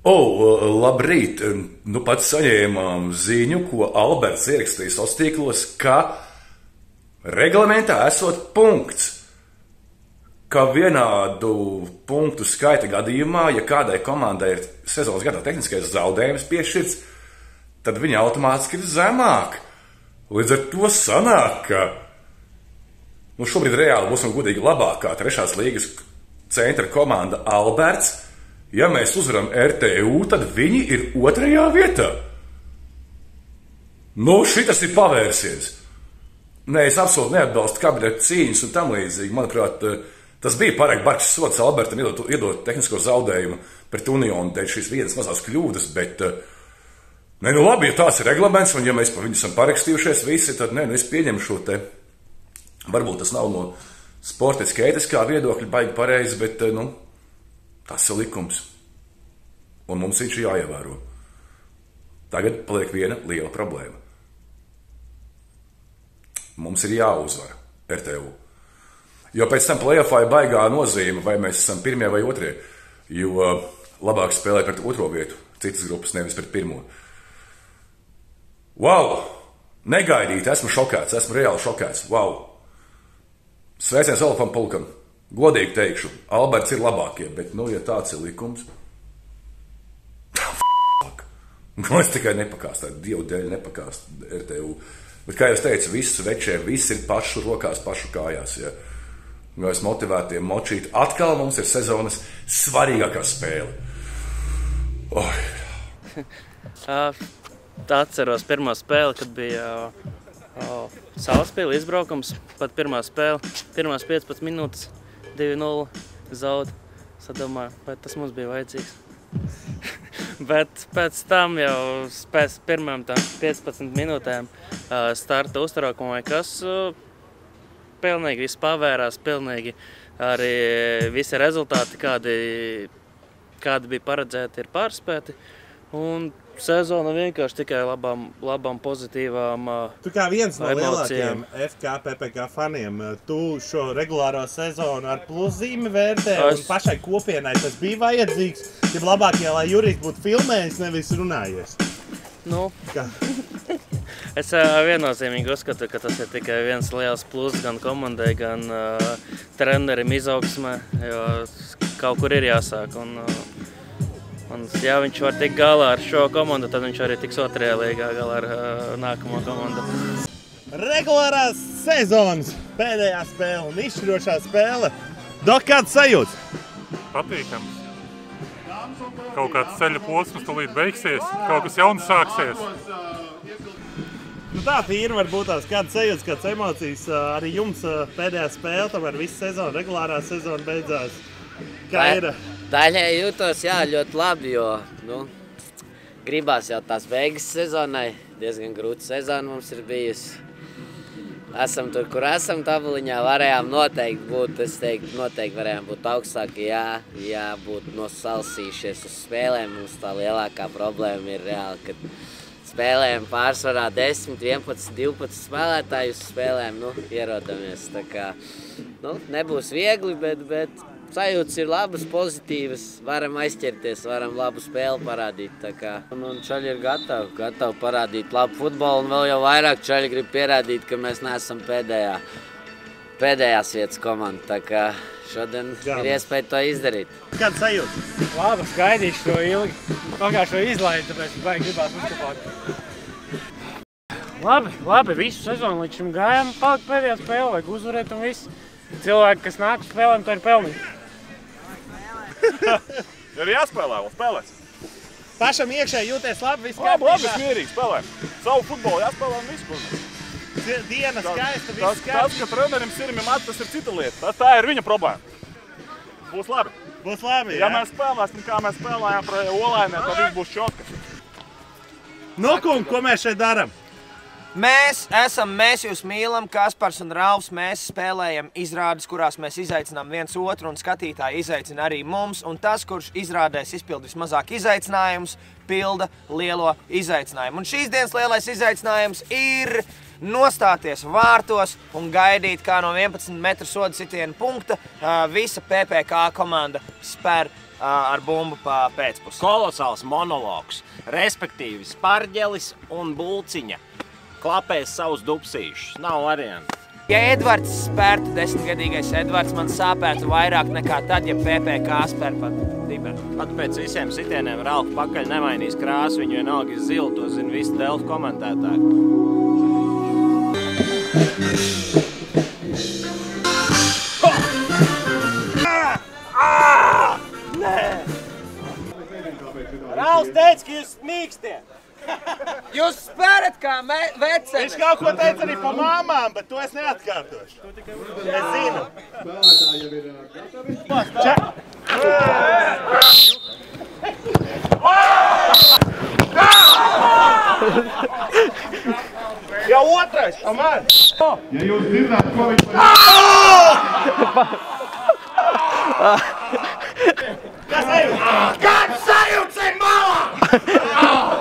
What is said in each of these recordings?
Labrīt! Nu pat saņēmām ziņu, ko Alberts ierakstīja sociālos tīklos, ka reglamentā esot punkts, ka vienādu punktu skaita gadījumā, ja kādai komandai ir sezonas gadā tehniskais zaudējums piešķirts, tad viņa automātiski ir zemāk. Līdz ar to sanāk, ka šobrīd reāli būsim godīgi labākā trešās līgas centra komanda Alberts. Ja mēs uzvaram RTU, tad viņi ir 2. vietā. Šitas ir pavērsiens. Nē, es absolūti neatbalstu kabineta cīņas un tam līdzīgi. Manuprāt, tas bija pārāk bargs sods Albertam iedot tehnisko zaudējumu pret Unionu dēļ šīs vienas mazās kļūdas, bet labi, ja tāds ir reglaments, un ja mēs par viņu esam parakstījušies visi, tad es pieņemu šo te. Varbūt tas nav no sportiski ētiskā viedokļa baigi pareizi, bet tas ir likums. Un mums viņš ir jāievēro. Tagad paliek viena liela problēma. Mums ir jāuzvar RTU. Jo pēc tam play-offā ir baigā nozīme, vai mēs esam 1. vai 2. Jo labāk spēlē pret 2. vietu, citas grupas nevis pret 1. Wow! Negaidīt, esmu šokēts, esmu reāli šokēts. Wow! Sveiciens Olafam Pulkam. Godīgi teikšu, Alberts ir labākie, bet, ja tāds ir likums, es tikai nepakāstu, Dievu dēļ nepakāstu RTU. Bet, kā jau es teicu, visus večiem, viss ir pašu rokās, pašu kājās, ja. Es motivētiem močīt. Atkal mums ir sezonas svarīgākā spēle. Atceros pirmā spēle, kad bija Salaspils izbraukums, pat pirmā spēle, pirmās 15 minūtes. 2-0 zaud. Sadomāju, vai tas mums bija vajadzīgs. Bet pēc tam jau pēc pirmām 15 minūtēm starta uztraukumu vai kas, pilnīgi viss pavērās, pilnīgi arī visi rezultāti, kādi bija paredzēti, ir pārspēti. Un sezona vienkārši tikai labām pozitīvām emocijām. Tu kā viens no lielākajiem FK, PPK faniem, tu šo regulāro sezonu ar pluszīmi vērtē un pašai kopienai tas bija vajadzīgs, ja labākie, lai Jurijs būtu filmējis, nevis runājies. Es viennozīmīgi uzskatu, ka tas ir tikai viens liels pluss gan komandai, gan trenerim izaugsmē, jo kaut kur ir jāsāk. Un, ja viņš var tikt galā ar šo komandu, tad viņš arī tiks 2. līgā galā ar nākamo komandu. Regulārās sezonas pēdējā spēle un izšķirošā spēle. Dok, kāds sajūts? Patīkams. Kaut kāds ceļa posms tūlīt beigsies, kaut kas jauns sāksies. Tā tīri varbūt tās kādas sajūtas, kādas emocijas. Arī jums pēdējā spēle, tomēr visa sezona, regulārā sezona beidzās. Kā ir? Daļai jūtos, ļoti labi, jo gribās jau tās beigas sezonai. Diezgan grūta sezona mums ir bijusi. Esam tur, kur esam tabuliņā, varējām noteikti būt, es teiktu, noteikti varējām būt augstāki, ja būtu nosalsījušies uz spēlēm. Mums tā lielākā problēma ir reāli, kad spēlējam pārsvarā 10, 11, 12 spēlētāju uz spēlēm, ierodamies. Tā kā, nebūs viegli, bet sajūtas ir labas, pozitīvas, varam aizķerties, varam labu spēli parādīt. Un čaļi ir gatavi parādīt labu futbolu, un vēl jau vairāk čaļi grib pierādīt, ka mēs neesam pēdējās vietas komanda. Tā kā šodien ir iespēja to izdarīt. Kāda sajūta? Labi, gaidīšu to ilgi. Pagājušo izlaidi, tāpēc baigi gribās uzkopāt. Labi, visu sezonu līdz šim gājām, palikt pēdējā spēle, vajag uzvarēt un viss. Cilvēki, kas nāk uz spēlēm, to ir pelnījuši. Ir jāspēlē, vēl spēlēs. Pašam iekšēji jūties labi, viss kārtībā? Labi, mierīgi spēlēm. Savu futbolu jāspēlē un visu. Diena skaista, viss kārtībā. Tas, ka trenerim sirmi mat, tas ir cita lieta. Tā ir viņa problēma. Būs labi. Būs labi, jā? Ja mēs spēlēsim, kā mēs spēlējām pret Olainiem, tad viss būs šokas. Kungi, ko mēs šeit darām? Mēs jūs mīlam, Kaspars un Ralfs, mēs spēlējam izrādes, kurās mēs izaicinām viens otru un skatītāji izaicina arī mums, un tas, kurš izrādēs izpild vismazāk izaicinājumus, pilda lielo izaicinājumu. Un šīs dienas lielais izaicinājums ir nostāties vārtos un gaidīt, kā no 11 metru soda sitiena punkta visa PPK komanda spēr ar bumbu pa pēcpusi. Kolosāls monologs, respektīvi Sparģelis un Bulciņa klapēs savus dupsīšus. Nav variantu. Ja Edvards spērtu, 10-gadīgais Edvards, man sāpētu vairāk nekā tad, ja PPK spēr pat dibenu. Pat pēc visiem sitieniem Ralf pakaļ nemainīs krāsu, viņu vienalga ir zila, to zina visi Delfi komentētāji. Ralfs teica, ka jūs mīkstie. Jūs spērat kā veceni. Viņš kaut ko teica arī pa māmām, bet to es neatkārtošu. Es zinu. Jau otrais, pa man. Ja jūs dzirdāt, ko viņš Kāds sajūts ir malā?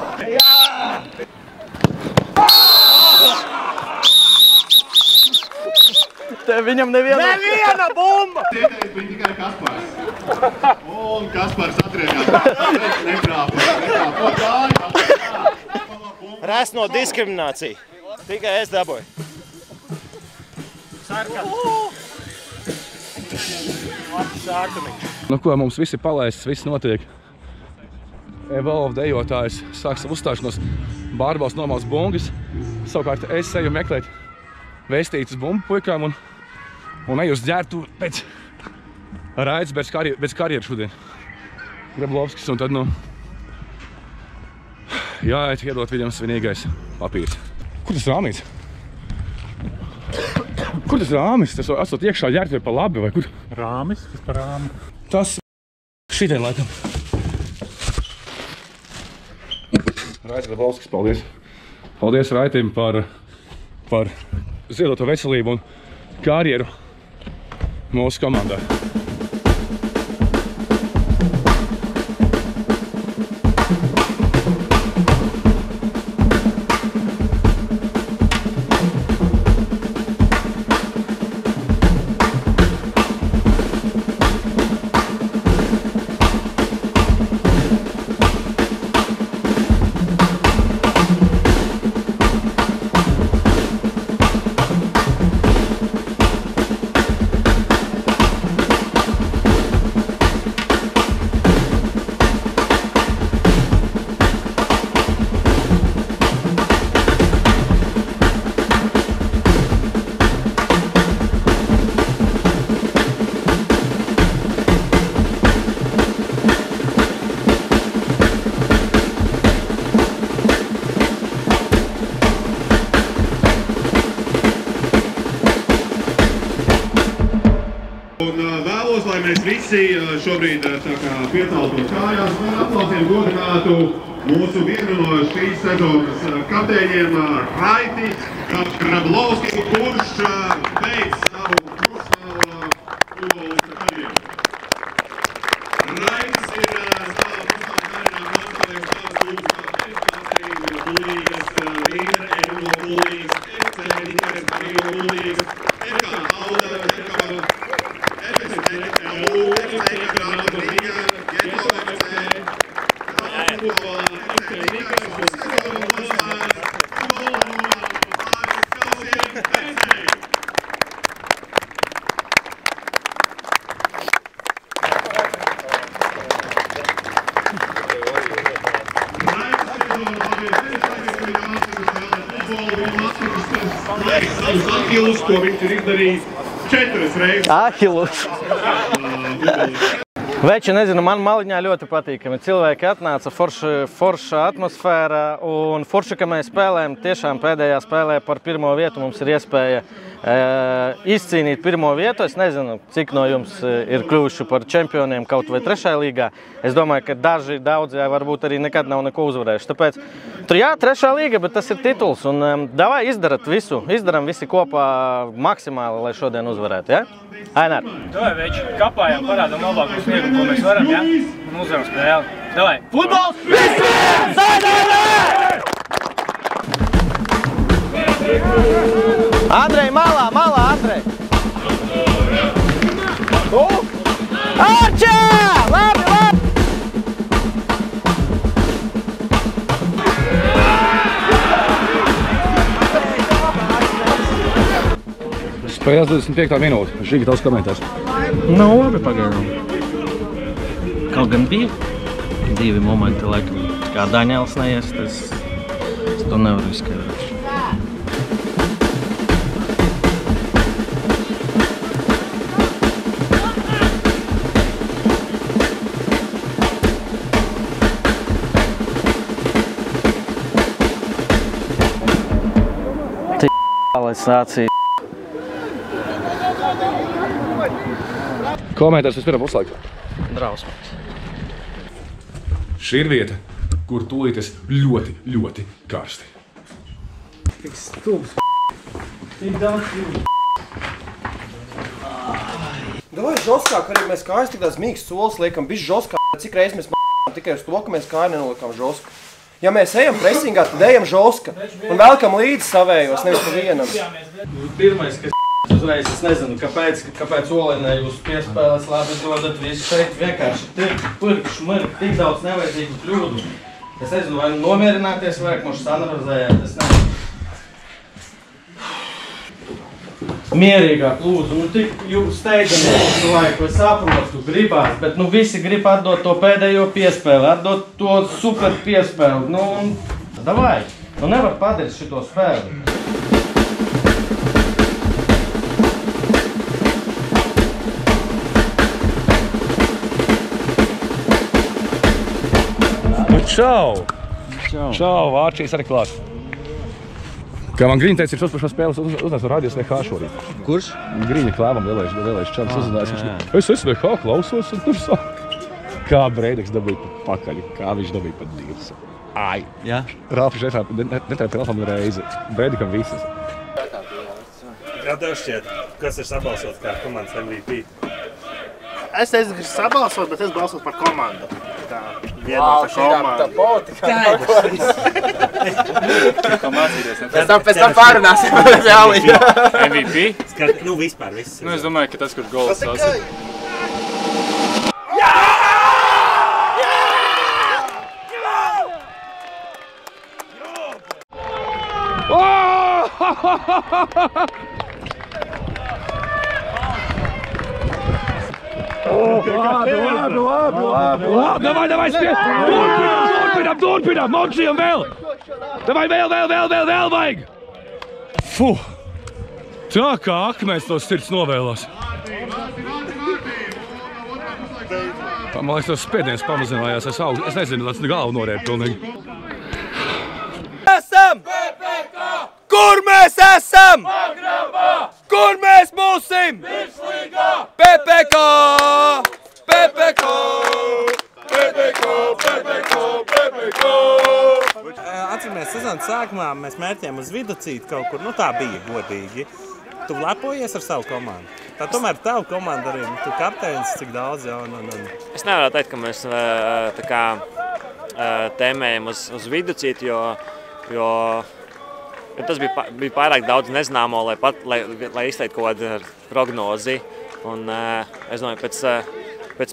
Te viņam neviena bumba! Cietējis bija tikai Kaspars. Un Kaspars atriekās. Nekrāpo kāju. Resno diskriminācija. Tikai es dabūju. Nu ko, mums viss ir palaists, viss notiek. Evolve dejotājs sāk savu uzstāšanos, Bārbals nomals bungas. Savukārt es eju meklēt vēstītas bumbu puikām un eju uz ģērtu pēc Raids bez karjeru šodien. Grablovskis un tad, jāiet iedot viņam svinīgais papīrs. Kur tas rāmīts? Kur tas rāmis? Tas atstot iekšā ģērtuvē pa labi vai kur? Rāmis? Kas par rāmi? Tas šitien laikam. Raits Grablovskis, paldies. Paldies Raitim par ziedoto veselību un karjeru mūsu komandā. Vēlos, lai mēs visi šobrīd pieceltos kājās un aplausiem godinātu mūsu vienu no šīs sezonas kapteiņiem Raiti Grablovski, kurš beidz savu profesionālo futbolista karjeru. Raitis ir savā profesionālā karjerā nostājis savas klubus kā Pulīgas, Vīra, Erulo Pulīgas, FC, Dikares, Marīgo Pulīgas, FK Auda, Ahilus, ko viņš ir izdarījis 4 reizes. Ahilus. Veči, nezinu, man maliņā ļoti patīkami. Cilvēki atnāca, forša atmosfēra un forši, ka mēs spēlējam tiešām pēdējā spēlē par pirmo vietu. Mums ir iespēja izcīnīt pirmo vietu. Es nezinu, cik no jums ir kļuvuši par čempioniem kaut vai 3. līgā. Es domāju, ka daudzi varbūt arī nekad nav neko uzvarējuši. Tāpēc, jā, 3. līga, bet tas ir tituls. Un davai izdarat visu, izdaram visi kopā maksimāli, lai šodien uzvarētu, ja? Ainar. Davai, veči, kapājām, parādām labāko sniegu, ko mēs varam, ja? Un uzvaram spēli. Davai. Futbols! Visiem! Andrej, malā, Andrej! Arčā! Labi! Spēles 25. minūte. Žīgi, tavs komentārs. Nu, labi pagaidām. Kaut gan bija 2 momenti, laikam, kā Daņēls neies, es to nevaru izskaidrot. Sācīja. Komentārs vispirmā puslaikā. Drausmīgs. Šī ir vieta, kur tūlītes ļoti, ļoti karsti. Tik stūps. Tik daudz jūtas. Davai žoskāk, arī mēs kājas tik tās mīgas solis liekam, bišķi žoskāk, cik reiz mēs tikai uz to, ka mēs kāju nenolikām žosku. Ja mēs ejam presingā, tad ejam žoska un velkam līdzi savējos, nevis pa vienam. Pirmais, kas uzreiz, es nezinu, kāpēc Olenē jūs piespēlēs labi dodat visu šeit vienkārši pirk, šmirk, tik daudz nevajadzīgu kļūdu. Es nezinu, vai nomierināties vajag, mums sanalizējāt, es nezinu. Mierīgāk lūdzu, nu tik jūs steidzami visu laiku, es saprotu, gribās, bet nu visi grib atdot to pēdējo piespēli, atdot to super piespēli, nu un davai, nu nevar padarīt šito spēli. Nu čau! Čau, Vārčīs arī klāt. Kā man Grīņa teica, ir šos par šo spēles uznāca radios VH šorīt. Kurš? Grīņa klēvam vēlējuši čalis uzinājis. Es VH klausos un tur sāk. Kā Breidiks dabīja pakaļ, kā viņš dabīja pat divas. Ai! Jā? Rāfis netrēja telefonu reizi. Breidikam visas. Kā tev šķiet, kas ir sabalsots kā komandas MVP? Es nezinu, kas ir sabalsot, bet es balsotu par komandu. Tā vienota komanda. Pēc tam pārunāsim reāli. MVP? Nu, vispār viss. Nu, es domāju, ka tas, kur gols sasīt. Labi, davai, spied! Turpinām, Mončijam vēl! Davai, vēl vajag! Fuh! Tā kā akmens tos sirds novēlās. Man liekas, tos spiediens pamazinājās, es nezinu, tas galvu norēd pilnīgi. Esam! PPK! Kur mēs esam? Pagrabā! Kur mēs būsim? Virslīgā! PPK! PPK! PPK! PPK! PPK! Atcīmēs sezonas sākumā mēs mērķējām uz viducīti kaut kur, nu tā bija godīgi. Tu lepojies ar savu komandu. Tā tomēr tava komanda arī, tu kapteinis, cik daudz jau un... Es nevaru teikt, ka mēs tā kā tēmējam uz viducīti, jo tas bija pārāk daudz nezināmo, lai izteiktu kaut kādu prognozi. Un es domāju, pēc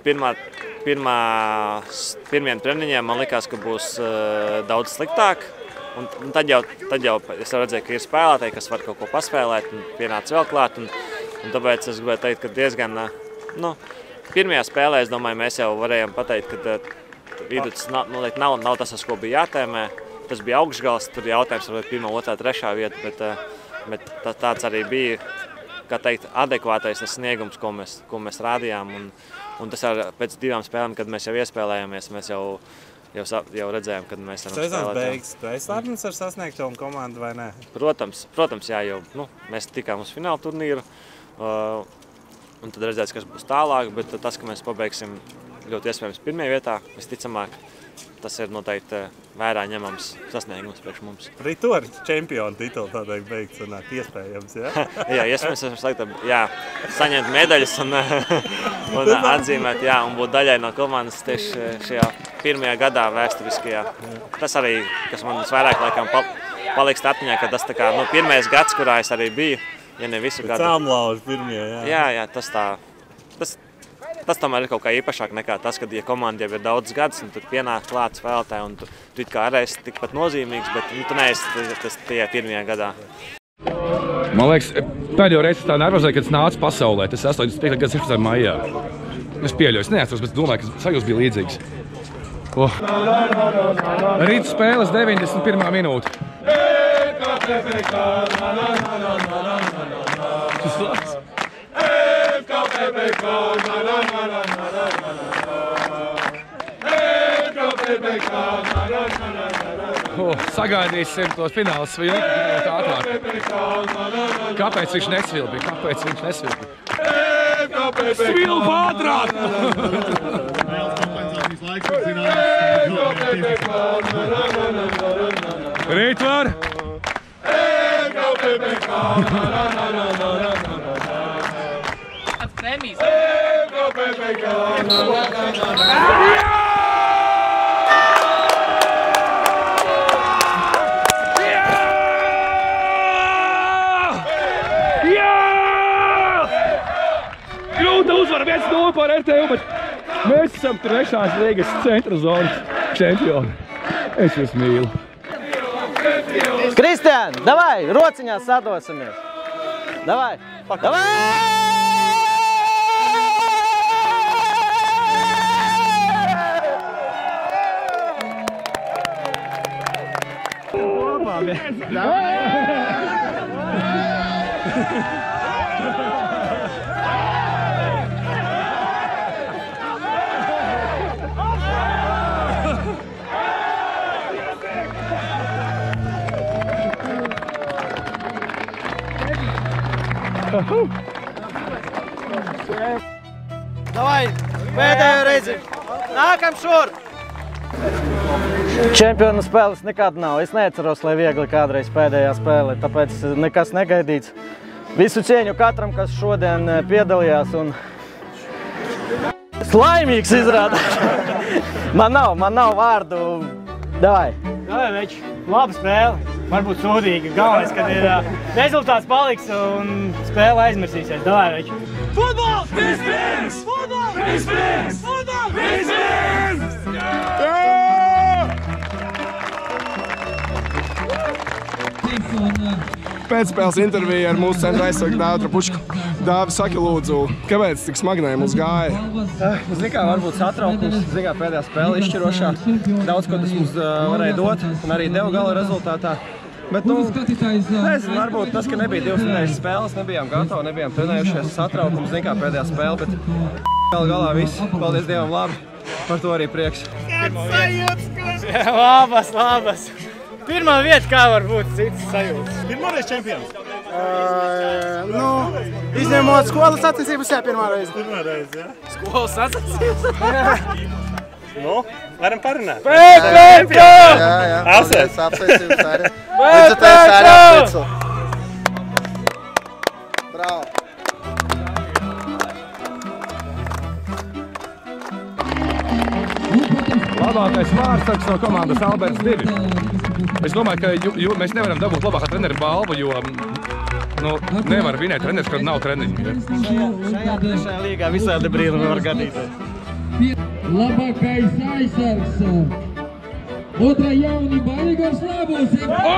pirmiem treniņiem man likās, ka būs daudz sliktāk. Un tad jau es redzēju, ka ir spēlētāji, kas var kaut ko paspēlēt un pienāca vēl klāt. Un tāpēc es gribēju teikt, ka diezgan, pirmajā spēlē, es domāju, mēs jau varējām pateikt, ka viducis nav tas, uz ko bija jātēmē. Tas bija augšgals, tur jautājums varbūt 1, 2, 3 vieta, bet tāds arī bija, kā teikt, adekvātais tas sniegums, ko mēs rādījām. Un tas pēc 2 spēlēm, kad mēs jau iespēlējāmies, mēs jau redzējām, kad mēs varam spēlēt. Sezonas beigas spējas ar sasniegto un komandu vai nē? Protams, jā, jo mēs tikām uz fināla turnīru, un tad redzēs, kas būs tālāk, bet tas, ka mēs pabeigsim ļoti iespējams pirmajā vietā, visticamāk, tas ir noteikti vērā ņemams sasniegums priekš mums. Arī to ar čempionu titulu tādēļ beigt sanāk iespējams, jā? Jā, iespējams, saņemt medaļas un atzīmēt, jā, un būt daļai no komandas tieši šajā pirmajā gadā vēsturiskajā. Tas arī, kas man visvairāk laikam paliks atmiņā, ka tas tā kā, pirmais gads, kurā es arī biju, ja ne visu gadu. Cāmlauži pirmie, jā. Jā, tas tomēr ir kaut kā īpašāk nekā tas, kad, ja komanda jau ir daudz gadus, un tu pienāk klāt spēlētāji, un tu it kā arī esi tikpat nozīmīgs, bet tu neesi tajā pirmajā gadā. Man liekas, pēdējo reizi tā nervozēja, kad es nācu pasaulē. Tas 85. gada 16. maijā. Es pieļauju, es neatceros, bet domāju, ka sajūs bija līdzīgs. Rīt spēles 91. minūte. Sagaidīsim tos fināls svilpi ātrāk. Kāpēc viņš nesvilpīja? Svilpa ātrāk! Rīt var! Grūta uzvara 1-0 par RTU, bet mēs esam trešās līgas centra zonas čempioni. Es jūs mīlu. Kristiān, davai, rociņās sadosimies. Davai, davai! Davai, pēdējo reizi. Nākam šur! Čempionu spēles nekad nav. Es neatceros, lai viegli kādreiz pēdējā spēle, tāpēc nekas negaidīts. Visu cieņu katram, kas šodien piedalījās un laimīgs izrāda. Man nav vārdu. Davai. Davai, veči. Laba spēle. Varbūt sūdīga. Galvenais, kad ir rezultāts paliks un spēle aizmirsīsies. Davai, veči. Futbols! Vispirms! Futbols! Vispirms! Futbols! Vispirms! Pēcspēles intervija ar mūsu centra aizsargu Dāvu Trapučku. Dāvi, saki lūdzu, kāpēc tik smagnēji mums gāja? Zin kā, varbūt satraukums, zin kā pēdējā spēle izšķirošā. Daudz, ko tas mums varēja dot un arī deva gala rezultātā. Bet, nezinu, varbūt tas, ka nebija 2 nedēļas spēles, nebijām gatavi, nebijām trenējušies, satraukums, zin kā pēdējā spēle, bet galā viss, paldies Dievam, labi, par to arī prieks. Labas! Pirmā vieta, kā var būt cits sajūtas. Pirmoreiz čempions? Izņemot skolas sacensības, jā, pirmā reize. Pirmā reize, jā. Skolas sacensības? Varam parunāt. PPK! Jā. Apsveicības arī. Līdzatājs arī apsveicu. Bravo. Labākais vārdsargs no komandas Alberts 2. Es domāju, ka mēs nevaram dabūt labākā trenera balvu, jo nevar vinēt treneris, kad nav treniņu. Šajā trešajā līgā visādi brīnumi var gadīties. Labākais aizsargs. Otrā jaunība Igors Labus.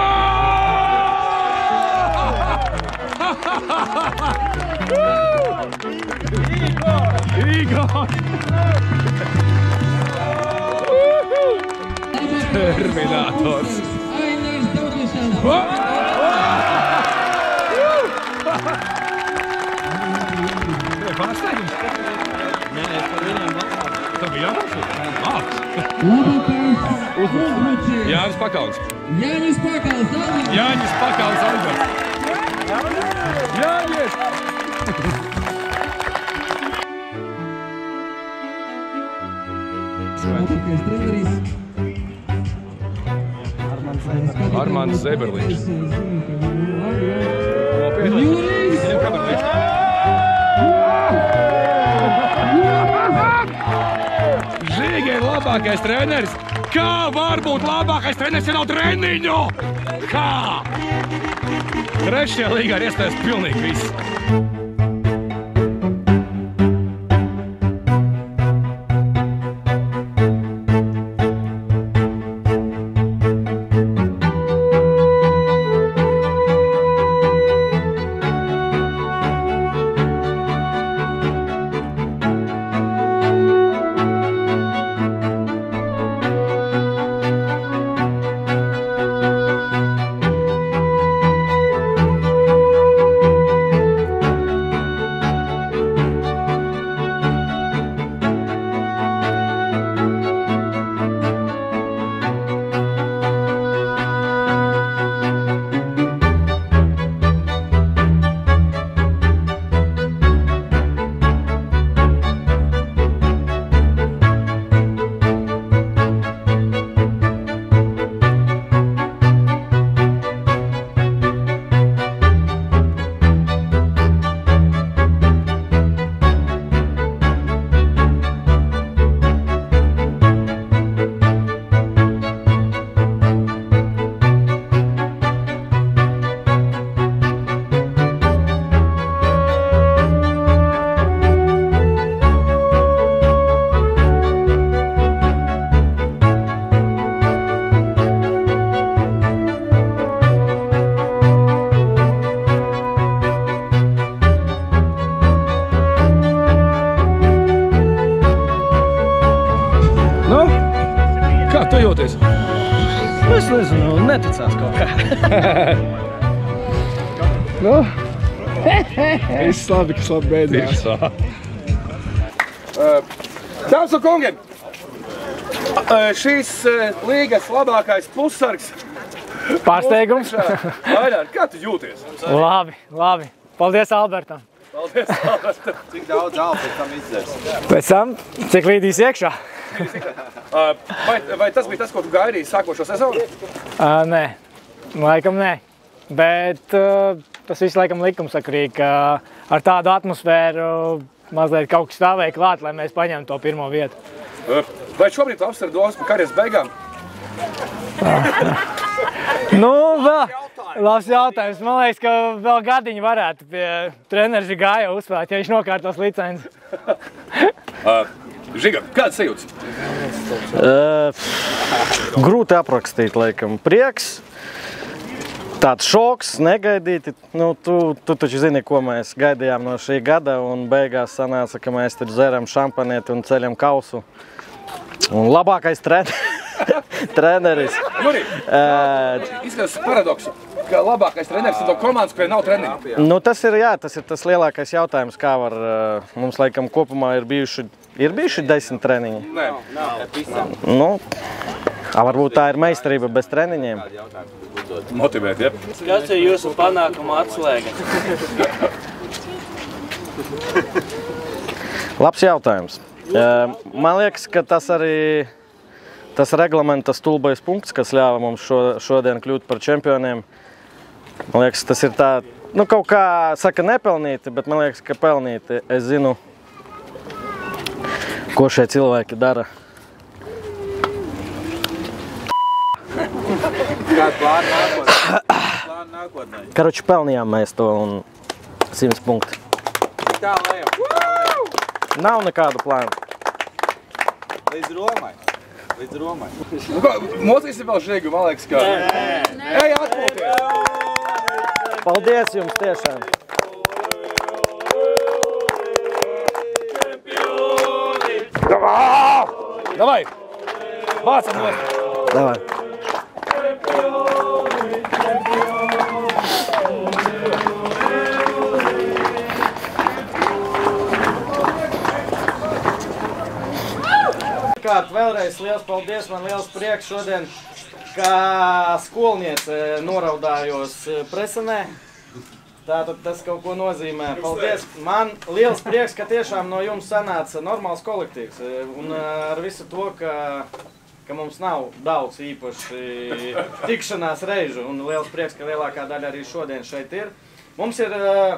Igor! Terminators! Ainars Daudišans! Pārsteigums? Nē, es par viņiem balsoju. Tev bija jābalso? Labākais uzbrucējs. Jānis Pakauns. Jānis Pakauns. Jānis Pakauns, Alberts. Jānis! Labākais treneris. Armāns Zeberliņš. Žīgi ir labākais treneris. Kā var būt labākais treneris, ja nav treniņu? Kā? Trešajā līgā ir iestājas pilnīgi viss. Nu, viss labi, kas labi beidzās. Dāmas un kungi, šīs līgas labākais pussargs. Pārsteigums. Vairāk, kā tu jūties? Labi, labi. Paldies Albertam. Paldies, Albertam. Cik daudz alpes tam izdzers? Pēc tam, cik līdīs iekšā? Vai tas bija tas, ko tu gaidīji sākošo sezonu? Nē, laikam nē. Bet tas viss laikam likumsakrīgi, ka ar tādu atmosfēru mazliet kaut kas stāvēja klāt, lai mēs paņemtu to pirmo vietu. Vai šobrīd tu apsver domas par karjeras beigām? Nu, vēl labs jautājums. Man liekas, ka vēl gadiņu varētu pie treneris Gāja uzspēlēt, ja viņš nokārtos licenci. Žiga, kāds sajūtas? Grūti aprakstīt, laikam. Prieks, tāds šoks, negaidīti. Nu, tu taču zini, ko mēs gaidījām no šī gada, un beigās sanāca, ka mēs tur dzeram šampanieti un ceļam kausu. Un labākais treneris. Juri, izskatās paradoksu, ka labākais treneris ir no komandas, kurai nav treneri. Nu, tas ir tas lielākais jautājums, kā var, mums laikam kopumā ir bijuši 10 treniņi. Nē. Nu, varbūt tā ir meistarība bez treniņiem. Motivēt, ja? Kas ir jūsu panākuma atslēga? Labs jautājums. Man liekas, ka tas reglamenta stulbais punkts, kas ļāva mums šodien kļūt par čempioniem, man liekas, tas ir tā, nu kaut kā saka nepelnīti, bet man liekas, ka pelnīti. Es zinu, ko šie cilvēki dara. Kāda plāna nākotnē? Karoči, pelnījām mēs to un 100 punkti. Tā lejam. Nav nekādu plānu. Līdz Romai. Mocīsim vēl Žigu, man liekas, ka... Ej, atpūties! Paldies jums tiešām! Davai! Vācam nost! Davai! Vēlreiz liels paldies, man liels prieks šodien, kā skolniece noraudājos presenē. Tātad tas kaut ko nozīmē. Paldies! Man liels prieks, ka tiešām no jums sanāca normāls kolektīvs. Un ar visu to, ka mums nav daudz īpaši tikšanās reižu. Un liels prieks, ka lielākā daļa arī šodien šeit ir. Mums ir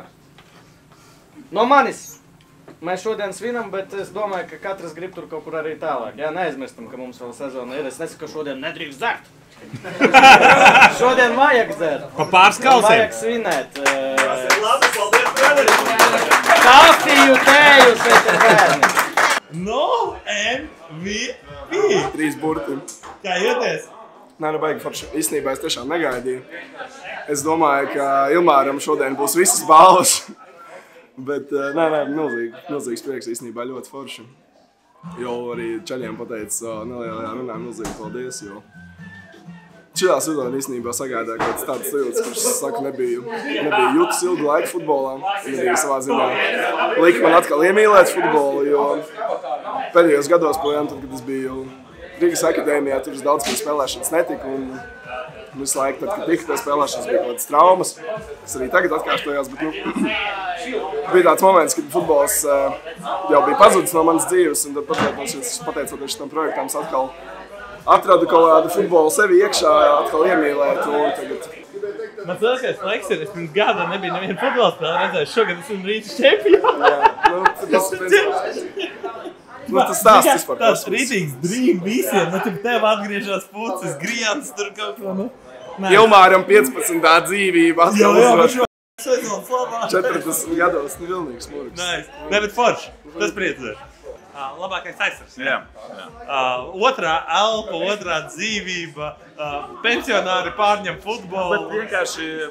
no manis. Mēs šodien svinam, bet es domāju, ka katrs grib tur kaut kur arī tālāk. Jā, neaizmirstam, ka mums vēl sezona ir. Es nesaku, ka šodien nedrīkst dzert. Šodien vajag dzert. Pa pāris kausiem. Vajag svinēt. Labi, paldies, treneri. Kafiju, tēju, sveiki bērni. No MVP. 3 burti. Kā jūties? Nē, nu baigi forši. Īstenībā es tiešām negaidīju. Es domāju, ka Ilmāram šodien būs visas balvas. Bet, milzīgs prieks īstenībā ļoti forši. Jo arī Čaļiem pateica nelielajā runā milzīgi paldies, jo šajā sezonā īstenībā sagādāja kaut kāds tāds sajūtas, kurš, saku, nebija jutis ilgu laiku futbolā. Arī savā ziņā lika man atkal iemīlēt futbolu, jo pēdējos gados, projām, tad, kad es biju Rīgas akadēmijā, tur daudz kur spēlēšanas netika. Un visu laiku, tad, kad tika spēlēšanas, bija kaut kādas traumas, kas arī tagad atkārtojās, bet bija tāds moments, kad futbols jau bija pazudis no manas dzīves, un tad pateicoties šitam projektam, es atkal atradu kaut kādu futbolu sevi iekšā, atkal iemīlēt, un tagad... Man lielākais laiks ir, es pirms gada nebiju nevienu futbola spēli redzējis, šogad esmu Rīgas čempions. Tas stāsts vispār. Tas rītīgs drīm visiem, tev atgriežās puces, grijāns tur kaut ko, Ilmāram 15. dzīvība atkal uzvar. Sezons labāk. 40 gados, vilnīgs mūriks. Nē, bet forši, tas priecē. Labākais aizsargs. Jā. Otrā elpa, otrā dzīvība, pensionāri pārņem futbolu. Bet vienkārši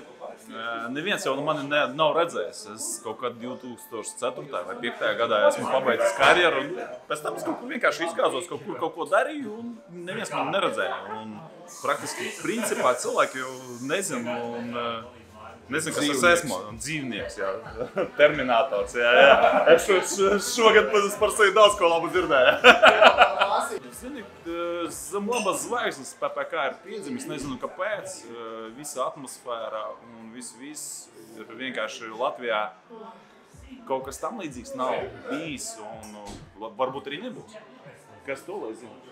Neviens jau mani nav redzējis. Es kaut kad 2004. vai 2005. gadā esmu pabeidzis karjeru. Un pēc tam es kaut kur vienkārši izgāzos, kaut ko darīju, un neviens mani neredzēja. Un praktiski, principā, cilvēki jau nezinu, kas es esmu. Dzīvnieks, jā. Terminators, jā. Es šogad par sevi daudz ko labu dzirdēju. Zini, zem labas zvaigznes PPK ir piedzimis, nezinu kāpēc, visa atmosfēra un viss ir vienkārši Latvijā kaut kas tam līdzīgs nav bijis un varbūt arī nebūs. Kas to lai zina?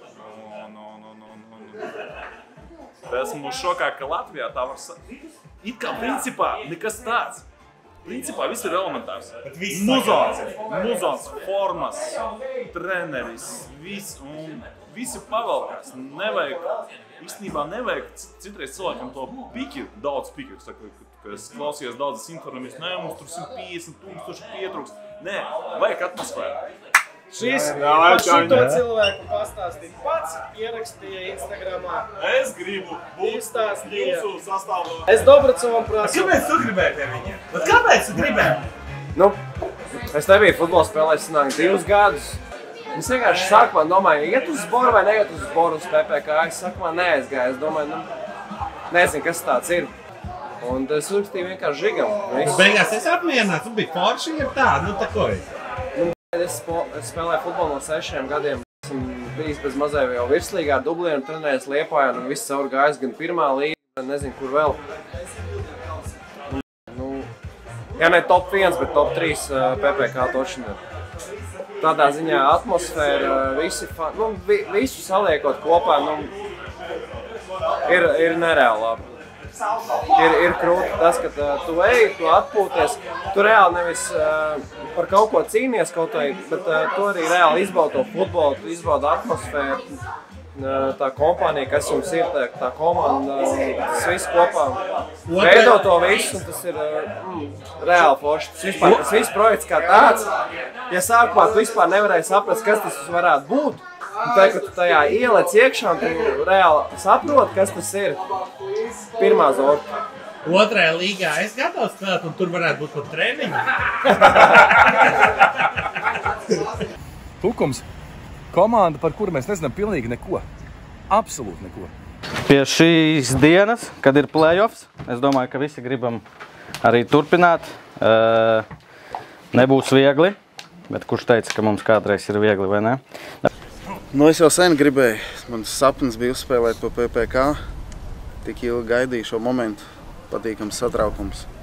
Esmu šokā, ka Latvijā tā var it kā principā nekas tāds. Principā viss ir elementārs. Muzons, formas, treneris, visi pavalkās. Īstenībā nevajag citreiz cilvēkam to piki, daudz piki, ka es klausījos daudzas informācijas, mums tur 150 000 pietrūks. Nē, vajag atmosfēru. Šis par šito cilvēku pastāstīt pats, ierakstīja Instagramā. Es gribu būt jūsu sastāvā. Es Dobracovam prasu. Kāpēc tu gribēji pie viņiem? Kāpēc tu gribēji? Nu, es nebiju futbola spēlējis, sanāk, 2 gadus. Es vienkārši sākumā domāju, iet uz Zboru vai neiet uz Zboru uz PPK. Es sākumā neaizgāju, es domāju, nezinu, kas tāds ir. Un es uzrakstīju vienkārši žigam. Beigās es apmierināts, tu biji forši, ir tā, nu tako ir. Es spēlēju futbolu no 6 gadiem. Esmu bijis bez mazai jau virslīgā ar Dublinu, trenējies Liepājā un viss cauri gājis gan pirmā līga, nezinu kur vēl. Ja ne top 1, bet top 3 PPK toši ir. Tādā ziņā atmosfēra, visu saliekot kopā, ir nereāli labi. Ir krūti tas, ka tu eji, tu atpūties, tu reāli nevis par kaut ko cīnies kaut vai, bet tu arī reāli izbaudi to futbolu, tu izbaudi atmosfēru, tā kompānija, kas jums ir, tā komanda, tas viss kopā veido to visu, un tas ir reāli forši. Tas viss projekts kā tāds, ja sākumā tu vispār nevarēji saprast, kas tas varētu būt, un tā, ka tu tajā ielec iekšā un tu reāli saproti, kas tas ir. Pirmā zorta. Otrajā līgā es gatavs spēlēt, un tur varētu būt pat treniņi. Tukums. Komanda, par kuru mēs nezinām pilnīgi neko. Absolūti neko. Pie šīs dienas, kad ir playoffs, es domāju, ka visi gribam arī turpināt. Nebūs viegli, bet kurš teica, ka mums kādreiz ir viegli, vai ne? Nu, es jau sen gribēju. Mans sapnis bija uzspēlēt pa PPK. Tik ilgi gaidīju šo momentu. Patīkams satraukums.